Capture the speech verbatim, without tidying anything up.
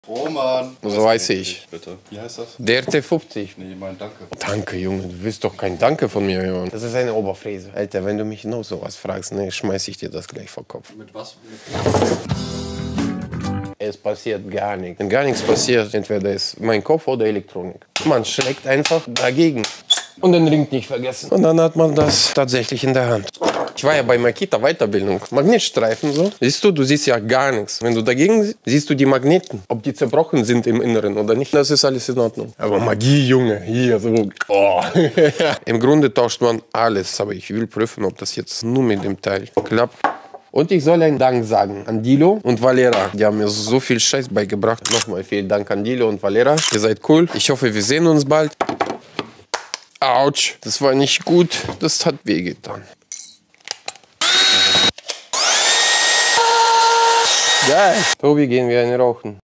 Roman. So weiß ich. Bitte. Wie heißt das? Der T fünfzig. Nee, ich meine Danke. Danke, Junge. Du willst doch kein Danke von mir hören. Das ist eine Oberfräse. Alter, wenn du mich noch sowas fragst, ne, schmeiß ich dir das gleich vor Kopf. Mit was? Es passiert gar nichts. Wenn gar nichts passiert, entweder ist mein Kopf oder Elektronik. Man schlägt einfach dagegen. Und den Ring nicht vergessen. Und dann hat man das tatsächlich in der Hand. Ich war ja bei Makita Weiterbildung. Magnetstreifen so. Siehst du, du siehst ja gar nichts. Wenn du dagegen siehst, siehst du die Magneten. Ob die zerbrochen sind im Inneren oder nicht. Das ist alles in Ordnung. Aber Magie, Junge, hier so. Oh. Im Grunde tauscht man alles. Aber ich will prüfen, ob das jetzt nur mit dem Teil klappt. Und ich soll einen Dank sagen an Dilo und Valera. Die haben mir so viel Scheiß beigebracht. Nochmal vielen Dank an Dilo und Valera. Ihr seid cool. Ich hoffe, wir sehen uns bald. Autsch, das war nicht gut. Das hat wehgetan. Geil. Tobi, gehen wir eine rauchen.